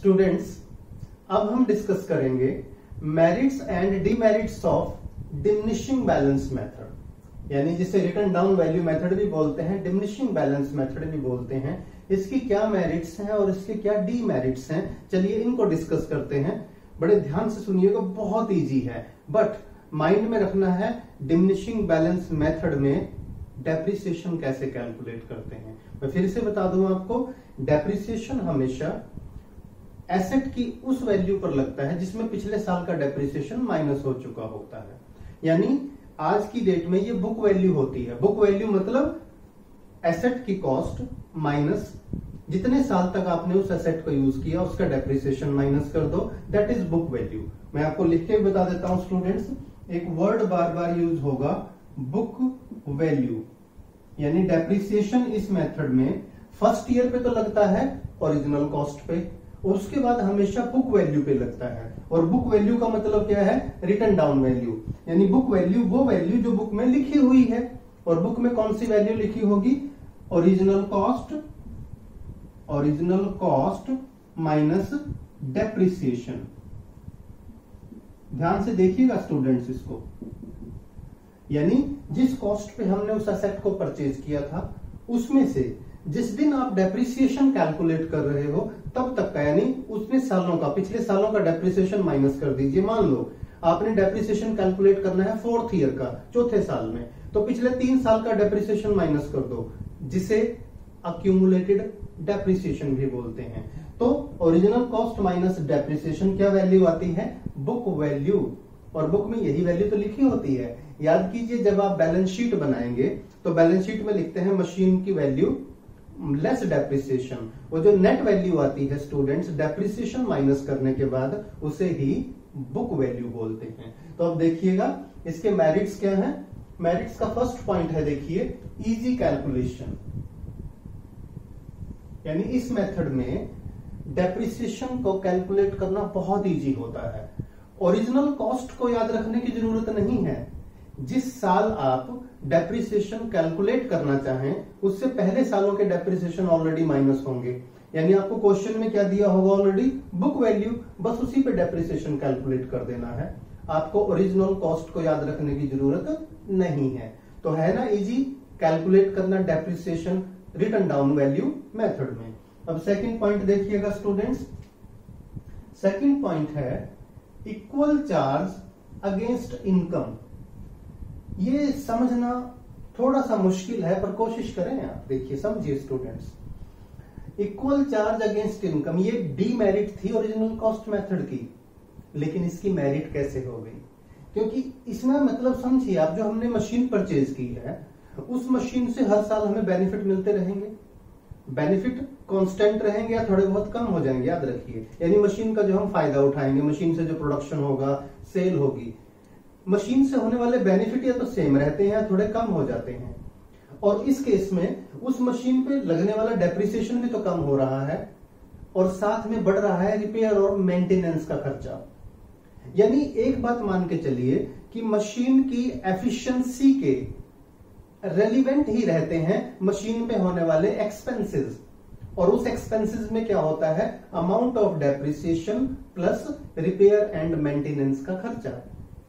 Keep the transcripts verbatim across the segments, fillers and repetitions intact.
Students, अब हम discuss करेंगे merits and demerits of diminishing balance method, यानी जिसे रिटन डाउन वैल्यू मेथड भी बोलते हैं, डिमिनिशिंग बैलेंस मेथड भी बोलते हैं। इसकी क्या मेरिट्स हैं और इसके क्या डीमेरिट्स हैं, चलिए इनको डिस्कस करते हैं। बड़े ध्यान से सुनिएगा, बहुत इजी है, बट माइंड में रखना है डिमिनिशिंग बैलेंस मेथड में डेप्रिसिएशन कैसे कैलकुलेट करते हैं। मैं फिर से बता दूं आपको, डेप्रिसिएशन हमेशा एसेट की उस वैल्यू पर लगता है जिसमें पिछले साल का डेप्रिसिएशन माइनस हो चुका होता है। यानी आज की डेट में ये बुक वैल्यू होती है। बुक वैल्यू मतलब एसेट की कॉस्ट माइनस जितने साल तक आपने उस एसेट को यूज किया उसका डेप्रिसिएशन माइनस कर दो, दैट इज बुक वैल्यू। मैं आपको लिख के बता देता हूं स्टूडेंट्स, एक वर्ड बार बार यूज होगा, बुक वैल्यू। यानी डेप्रिसिएशन इस मेथड में फर्स्ट ईयर पे तो लगता है ओरिजिनल कॉस्ट पे, और उसके बाद हमेशा बुक वैल्यू पे लगता है। और बुक वैल्यू का मतलब क्या है? Written down value. यानी बुक वैल्यू वो वैल्यू जो बुक में लिखी हुई है, और बुक में कौन सी वैल्यू लिखी होगी? Original cost, original cost minus depreciation. ध्यान से देखिएगा स्टूडेंट्स इसको, यानी जिस कॉस्ट पे हमने उस एसेट को परचेज किया था उसमें से जिस दिन आप डेप्रिसिएशन कैलकुलेट कर रहे हो तब तक का, यानी उतने सालों का, पिछले सालों का डेप्रिसिएशन माइनस कर दीजिए। मान लो आपने डेप्रिसिएशन कैलकुलेट करना है फोर्थ ईयर का, चौथे साल में, तो पिछले तीन साल का डेप्रिसिएशन माइनस कर दो, जिसे अक्यूमुलेटेड डेप्रिसिएशन भी बोलते हैं। तो ओरिजिनल कॉस्ट माइनस डेप्रिसिएशन क्या वैल्यू आती है? Book value. और बुक में यही वैल्यू तो लिखी होती है। याद कीजिए, जब आप बैलेंस शीट बनाएंगे तो बैलेंस शीट में लिखते हैं मशीन की वैल्यू लेस डेप्रिसिएशन। वो जो नेट वैल्यू आती है स्टूडेंट्स डेप्रिसिएशन माइनस करने के बाद, उसे ही बुक वैल्यू बोलते हैं। तो अब देखिएगा इसके मेरिट्स क्या हैं। मेरिट्स का फर्स्ट पॉइंट है, देखिए, इजी कैलकुलेशन। यानी इस मेथड में डेप्रिसिएशन को कैलकुलेट करना बहुत इजी होता है। ओरिजिनल कॉस्ट को याद रखने की जरूरत नहीं है। जिस साल आप डेप्रिसिएशन कैलकुलेट करना चाहें उससे पहले सालों के डेप्रिसिएशन ऑलरेडी माइनस होंगे। यानी आपको क्वेश्चन में क्या दिया होगा? ऑलरेडी बुक वैल्यू, बस उसी पे डेप्रिसिएशन कैलकुलेट कर देना है। आपको ओरिजिनल कॉस्ट को याद रखने की जरूरत नहीं है। तो है ना इजी कैलकुलेट करना depreciation written down value method में। अब सेकंड पॉइंट देखिएगा स्टूडेंट्स। सेकंड पॉइंट है इक्वल चार्ज अगेंस्ट इनकम। ये समझना थोड़ा सा मुश्किल है, पर कोशिश करें आप। देखिए, समझिए students, equal charge against income ये डीमेरिट थी ओरिजिनल कॉस्ट मेथड की, लेकिन इसकी मेरिट कैसे हो गई? क्योंकि इसमें मतलब समझिए आप, जो हमने मशीन परचेज की है उस मशीन से हर साल हमें बेनिफिट मिलते रहेंगे। बेनिफिट कांस्टेंट रहेंगे या थोड़े बहुत कम हो जाएंगे, याद रखिए। यानी मशीन का जो हम फायदा उठाएंगे, मशीन से जो प्रोडक्शन होगा, सेल होगी, मशीन से होने वाले बेनिफिट या तो सेम रहते हैं या थोड़े कम हो जाते हैं। और इस केस में उस मशीन पे लगने वाला डेप्रिसिएशन भी तो कम हो रहा है, और साथ में बढ़ रहा है रिपेयर और मेंटेनेंस का खर्चा। यानी एक बात मान के चलिए कि मशीन की एफिशिएंसी के रेलिवेंट ही रहते हैं मशीन पे होने वाले एक्सपेंसेस, और उस एक्सपेंसेस में क्या होता है? Amount of depreciation plus repair and maintenance का खर्चा।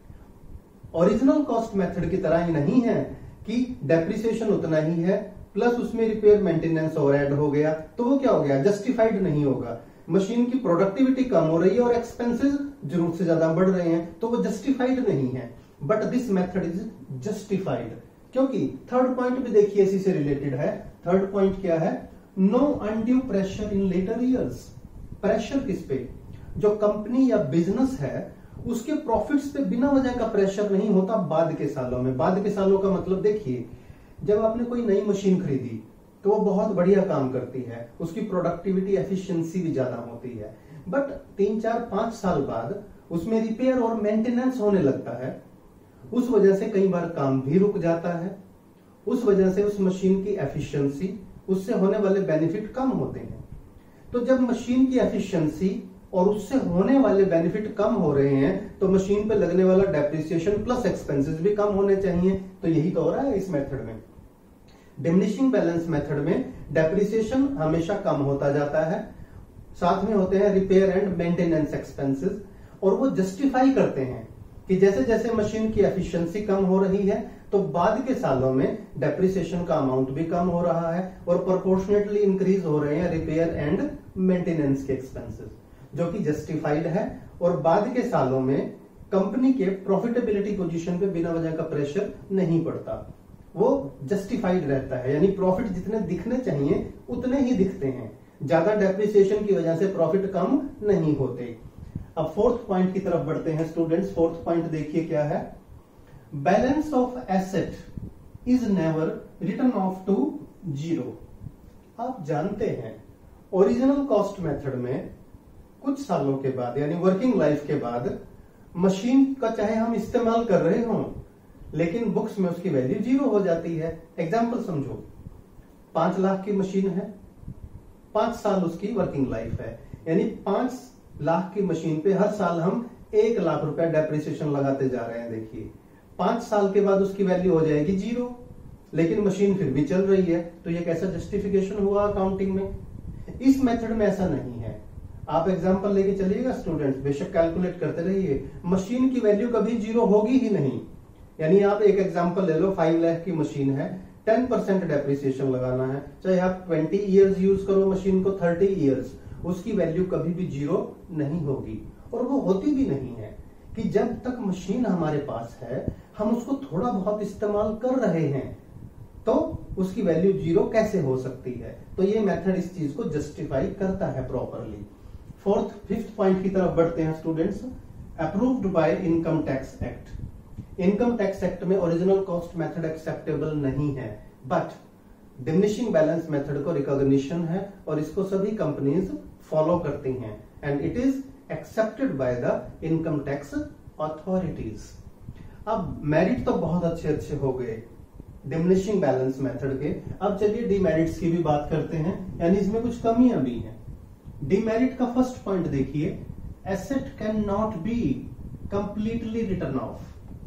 ओरिजिनल कॉस्ट मेथड की तरह ही नहीं है कि डेप्रिसिएशन उतना ही है प्लस उसमें रिपेयर मेंटेनेंस और ऐड हो गया, तो वो क्या हो गया? जस्टिफाइड नहीं होगा। मशीन की प्रोडक्टिविटी कम हो रही है और एक्सपेंसेस जरूरत से ज्यादा बढ़ रहे हैं, तो वो जस्टिफाइड नहीं है। But this method is justified, क्योंकि थर्ड पॉइंट भी देखिए इसी से रिलेटेड है। थर्ड पॉइंट क्या है? No undue pressure in later years. Pressure किस पे? जो कंपनी या बिजनेस है उसके प्रॉफिट्स पे बिना वजह का प्रेशर नहीं होता बाद के सालों में। बाद के सालों का मतलब देखिए, जब आपने कोई नई मशीन खरीदी तो वो बहुत बढ़िया काम करती है, उसकी प्रोडक्टिविटी एफिशिएंसी भी ज्यादा होती है, बट तीन चार पांच साल बाद उसमें रिपेयर और मेंटेनेंस होने लगता है। उस वजह से कई बार काम भी रुक जाता है, उस वजह से उस मशीन की एफिशिएंसी, उससे होने वाले बेनिफिट कम होते हैं। तो जब मशीन की एफिशिएंसी और उससे होने वाले बेनिफिट कम हो रहे हैं तो मशीन पे लगने वाला डेप्रिसिएशन प्लस एक्सपेंसेस भी कम होने चाहिए। तो यही तो हो रहा है इस मेथड में। डिमिनिशिंग बैलेंस मेथड में डेप्रिसिएशन हमेशा कम होता जाता है, साथ में होते हैं रिपेयर एंड मेंटेनेंस एक्सपेंसेस, और वो जस्टिफाई करते हैं कि जैसे जैसे मशीन की एफिशिएंसी कम हो रही है तो बाद के सालों में डेप्रिसिएशन का अमाउंट भी कम हो रहा है और प्रोपोर्शनेटली इंक्रीज हो रहे हैं रिपेयर एंड मेंटेनेंस के एक्सपेंसेस, जो कि जस्टिफाइड है। और बाद के सालों में कंपनी के प्रॉफिटेबिलिटी पोजीशन पे बिना वजह का प्रेशर नहीं पड़ता, वो जस्टिफाइड रहता है, यानी प्रॉफिट जितने दिखने चाहिए उतने ही दिखते हैं, ज्यादा डेप्रिसिएशन की वजह से प्रॉफिट कम नहीं होते। अब फोर्थ पॉइंट की तरफ बढ़ते हैं स्टूडेंट्स। फोर्थ पॉइंट देखिए क्या है, balance of asset is never written off to zero. आप जानते हैं ओरिजिनल कॉस्ट मेथड में कुछ सालों के बाद यानी वर्किंग लाइफ के बाद मशीन का चाहे हम इस्तेमाल कर रहे हों लेकिन बुक्स में उसकी वैल्यू जीरो हो जाती है। एग्जाम्पल समझो, पांच लाख की मशीन है, पांच साल उसकी वर्किंग लाइफ है, यानी पांच लाख की मशीन पे हर साल हम एक लाख रुपया डेप्रिसिएशन लगाते जा रहे हैं। देखिए पांच साल के बाद उसकी वैल्यू हो जाएगी जीरो, लेकिन मशीन फिर भी चल रही है, तो ये कैसा जस्टिफिकेशन हुआ अकाउंटिंग में? इस मेथड में ऐसा नहीं है। आप एग्जांपल लेके चलिएगा स्टूडेंट्स, बेशक कैलकुलेट करते रहिए, मशीन की वैल्यू कभी जीरो होगी ही नहीं। यानी आप एक एग्जांपल ले लो, फाइव लाख की मशीन है, टेन परसेंट डेप्रिसिएशन लगाना है, चाहे आप ट्वेंटी इयर्स यूज करो मशीन को, थर्टी इयर्स, उसकी वैल्यू कभी भी जीरो नहीं होगी। और वो होती भी नहीं है कि जब तक मशीन हमारे पास है हम उसको थोड़ा बहुत इस्तेमाल कर रहे हैं तो उसकी वैल्यू जीरो कैसे हो सकती है? तो ये मेथड इस चीज को जस्टिफाई करता है प्रॉपरली। फोर्थ फिफ्थ पॉइंट की तरफ बढ़ते हैं students. Approved by income tax act. Income tax act में ओरिजिनल कॉस्ट मेथड एक्सेप्टेबल नहीं है, बट डिमिनिशिंग बैलेंस मेथड को रिकॉग्निशन है और इसको सभी कंपनीज फॉलो करती हैं and it is accepted by the income tax authorities. अब मेरिट तो बहुत अच्छे अच्छे हो गए डिमिनिशिंग बैलेंस मेथड के, अब चलिए डीमेरिट्स की भी बात करते हैं, यानी इसमें कुछ कमियां भी हैं। डीमेरिट का फर्स्ट पॉइंट देखिए, asset can not be completely written off.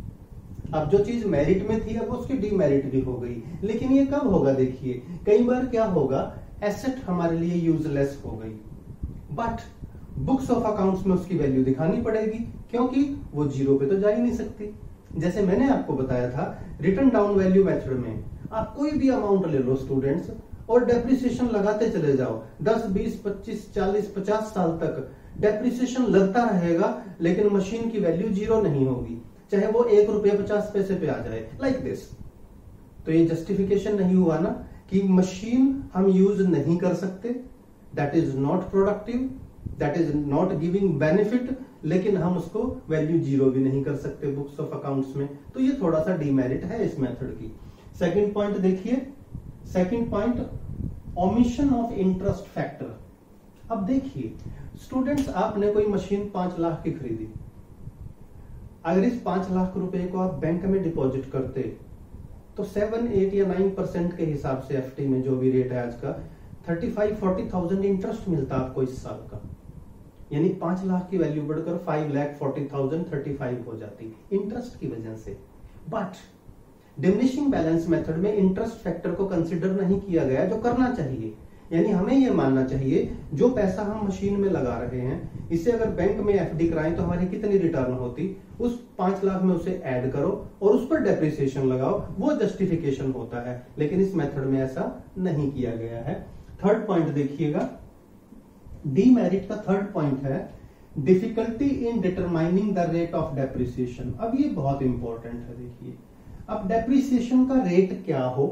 अब जो चीज मेरिट में थी अब उसकी डीमेरिट भी हो गई, लेकिन ये कब होगा? देखिए कई बार क्या होगा, एसेट हमारे लिए यूजलेस हो गई बट बुक्स ऑफ अकाउंट्स में उसकी वैल्यू दिखानी पड़ेगी क्योंकि वो जीरो पे तो जा ही नहीं सकती। जैसे मैंने आपको बताया था रिटर्न डाउन वैल्यू मेथड में आप कोई भी अमाउंट ले लो स्टूडेंट्स और डेप्रिसिएशन लगाते चले जाओ, दस बीस पच्चीस चालीस पचास साल तक डेप्रिसिएशन लगता रहेगा लेकिन मशीन की वैल्यू जीरो नहीं होगी, चाहे वो एक रुपये पचास पैसे पे आ जाए, लाइक दिस। तो ये जस्टिफिकेशन नहीं हुआ ना कि मशीन हम यूज नहीं कर सकते, that is not productive, that is not giving benefit, लेकिन हम उसको वैल्यू जीरो भी नहीं कर सकते बुक्स ऑफ अकाउंट्स में। तो ये थोड़ा सा डीमेरिट है इस मेथड की। सेकंड पॉइंट देखिए, second point omission of interest factor. अब देखिए स्टूडेंट्स, आपने कोई मशीन पांच लाख की खरीदी, अगर इस पांच लाख रुपए को आप बैंक में डिपॉजिट करते तो सेवन एट या नाइन परसेंट के हिसाब से एफटी में जो भी रेट है आज का, thirty five forty thousand interest मिलता आपको इस साल का, यानी पांच लाख की वैल्यू बढ़कर five lakh forty thousand thirty five हो जाती इंटरेस्ट की वजह से। बट डिमिनिशिंग बैलेंस मेथड में इंटरेस्ट फैक्टर को कंसिडर नहीं किया गया जो करना चाहिए, यानी हमें यह मानना चाहिए जो पैसा हम मशीन में लगा रहे हैं इसे अगर बैंक में एफडी कराएं तो हमारी कितनी रिटर्न होती, उस पांच लाख में उसे ऐड करो और उस पर डेप्रिसिएशन लगाओ, वो जस्टिफिकेशन होता है। लेकिन इस मेथड में ऐसा नहीं किया गया है। थर्ड पॉइंट देखिएगा, डीमेरिट का थर्ड पॉइंट है difficulty in determining the rate of depreciation. अब ये बहुत इंपॉर्टेंट है। देखिए अब डेप्रिसिएशन का रेट क्या हो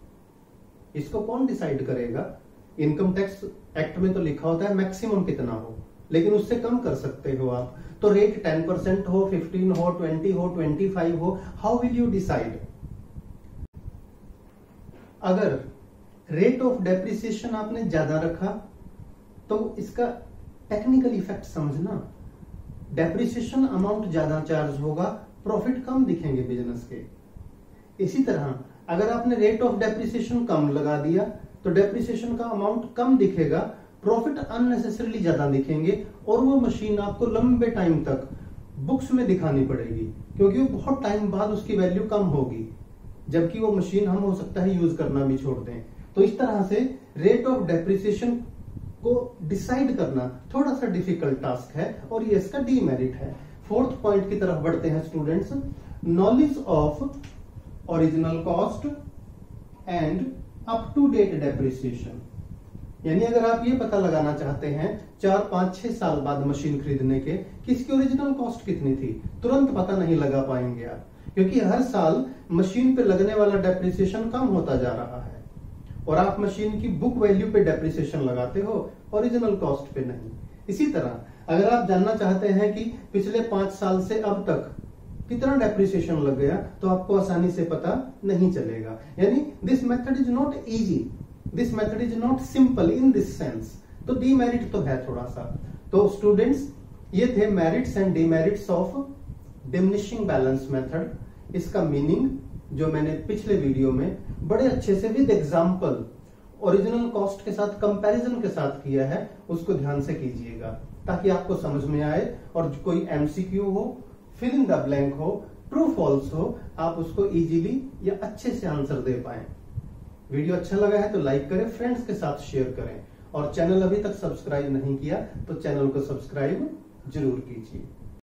इसको कौन डिसाइड करेगा? इनकम टैक्स एक्ट में तो लिखा होता है मैक्सिमम कितना हो, लेकिन उससे कम कर सकते हो आप। तो रेट टेन परसेंट हो, फिफ्टीन हो, ट्वेंटी हो, ट्वेंटी फाइव हो, हाउ विल यू डिसाइड? अगर रेट ऑफ डेप्रिसिएशन आपने ज्यादा रखा तो इसका टेक्निकल इफेक्ट समझना, डेप्रिसिएशन अमाउंट ज्यादा चार्ज होगा, प्रॉफिट कम दिखेंगे बिजनेस के। इसी तरह अगर आपने रेट ऑफ डेप्रिसिएशन कम लगा दिया तो डेप्रिसिएशन का अमाउंट कम दिखेगा, प्रॉफिट अननेसेसरीली ज्यादा दिखेंगे और वो मशीन आपको लंबे टाइम तक बुक्स में दिखानी पड़ेगी क्योंकि वो बहुत टाइम बाद उसकी वैल्यू कम होगी, जबकि वो मशीन हम हो सकता है यूज करना भी छोड़ दें। तो इस तरह से रेट ऑफ डेप्रिसिएशन को डिसाइड करना थोड़ा सा डिफिकल्ट टास्क है और ये इसका डीमेरिट है। फोर्थ पॉइंट की तरफ बढ़ते हैं students, knowledge of original cost and up to date depreciation. यानी अगर आप ये पता लगाना चाहते हैं चार पांच छह साल बाद मशीन खरीदने के कि इसकी ओरिजिनल कॉस्ट कितनी थी, तुरंत पता नहीं लगा पाएंगे आप, क्योंकि हर साल मशीन पे लगने वाला डेप्रिसिएशन कम होता जा रहा है और आप मशीन की बुक वैल्यू पे डेप्रिसिएशन लगाते हो, ओरिजिनल कॉस्ट पे नहीं। इसी तरह अगर आप जानना चाहते हैं कि पिछले पांच साल से अब तक कितना डेप्रिसिएशन लग गया, तो आपको आसानी से पता नहीं चलेगा। यानी this method is not easy, this method is not simple in this sense. तो डीमेरिट तो है थोड़ा सा। तो स्टूडेंट्स, ये थे merits and demerits of diminishing balance method. इसका मीनिंग जो मैंने पिछले वीडियो में बड़े अच्छे से विद एग्जांपल ओरिजिनल कॉस्ट के साथ कंपैरिजन के साथ किया है, उसको ध्यान से कीजिएगा ताकि आपको समझ में आए और कोई एमसीक्यू हो, फिल इन द ब्लैंक हो, ट्रू फॉल्स हो, आप उसको इजीली या अच्छे से आंसर दे पाए। वीडियो अच्छा लगा है तो लाइक करें, फ्रेंड्स के साथ शेयर करें और चैनल अभी तक सब्सक्राइब नहीं किया तो चैनल को सब्सक्राइब जरूर कीजिए।